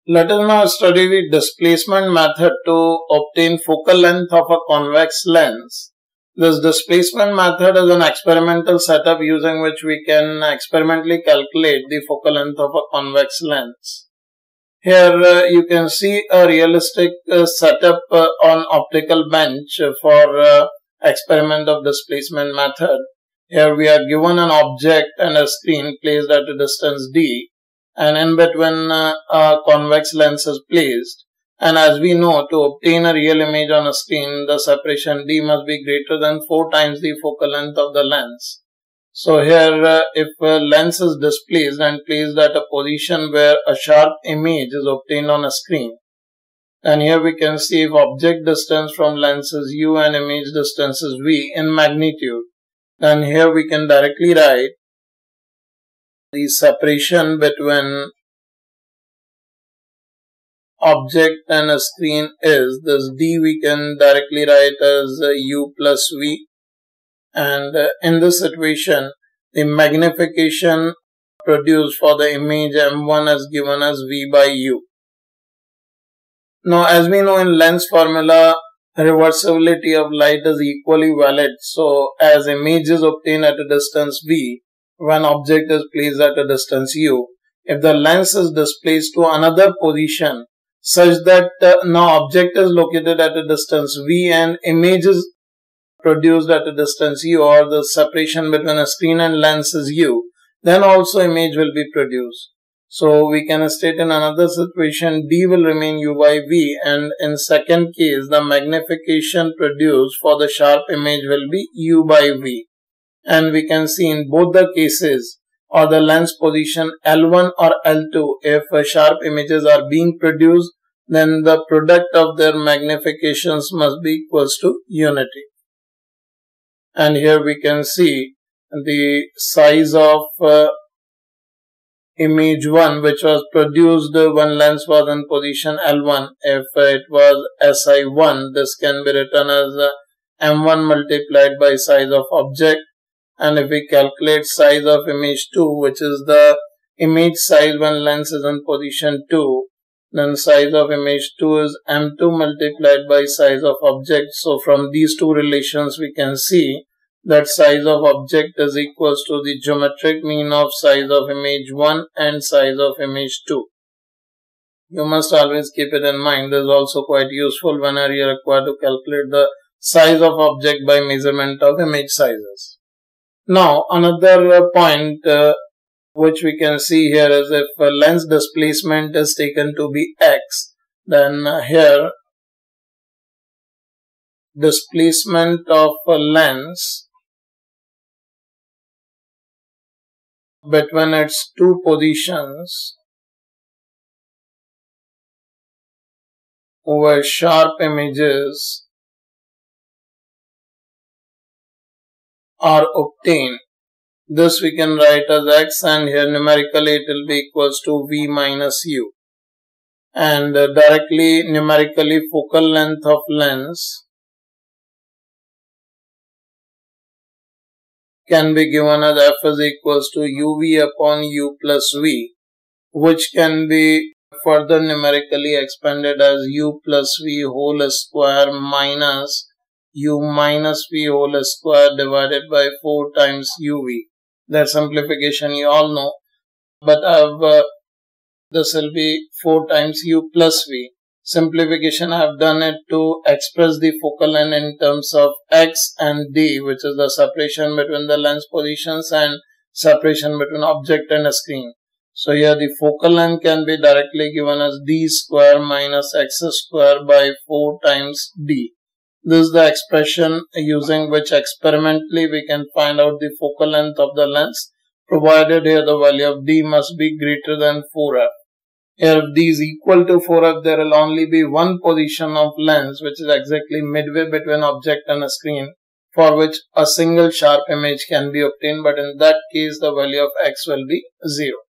Let us now study the displacement method to obtain focal length of a convex lens. This displacement method is an experimental setup using which we can experimentally calculate the focal length of a convex lens. Here you can see a realistic setup on optical bench for experiment of displacement method. Here we are given an object and a screen placed at a distance d, and in between a convex lens is placed. And as we know, to obtain a real image on a screen, the separation d must be greater than 4 times the focal length of the lens. So here if a lens is displaced and placed at a position where a sharp image is obtained on a screen, and here we can see if object distance from lens is u and image distance is v in magnitude, then here we can directly write the separation between object and a screen is this d, we can directly write as u plus v, and in this situation the magnification produced for the image m1 is given as v by u. Now as we know in lens formula, reversibility of light is equally valid, so as image is obtained at a distance v when object is placed at a distance u, if the lens is displaced to another position such that now object is located at a distance v and image is produced at a distance u, or the separation between a screen and lens is u, then also image will be produced. So we can state in another situation d will remain u by v, and in second case the magnification produced for the sharp image will be u by v. And we can see in both the cases, or the lens position L1 or L2, if sharp images are being produced, then the product of their magnifications must be equals to unity. And here we can see the size of image 1 which was produced when lens was in position L1. If it was SI1, this can be written as M1 multiplied by size of object. And if we calculate size of image 2, which is the image size when lens is in position 2, then size of image 2 is M2 multiplied by size of object. So from these two relations we can see that size of object is equals to the geometric mean of size of image 1 and size of image 2. You must always keep it in mind. This is also quite useful whenever you are required to calculate the size of object by measurement of image sizes. Now another point which we can see here is if a lens displacement is taken to be x, then here displacement of a lens between its two positions where sharp images are obtained. This we can write as x, and here numerically it will be equals to v minus u. And directly numerically focal length of lens can be given as f is equals to uv upon u plus v, which can be further numerically expanded as u plus v whole square minus u minus v whole square divided by 4 times uv. That simplification you all know, but this will be 4 times u plus v. Simplification I have done it to express the focal length in terms of x and d, which is the separation between the lens positions and separation between object and a screen. So here the focal length can be directly given as d square minus x square by 4 times d. This is the expression using which experimentally we can find out the focal length of the lens, provided here the value of d must be greater than 4f. Here if d is equal to 4f, there will only be one position of lens which is exactly midway between object and a screen, for which a single sharp image can be obtained, but in that case the value of x will be 0.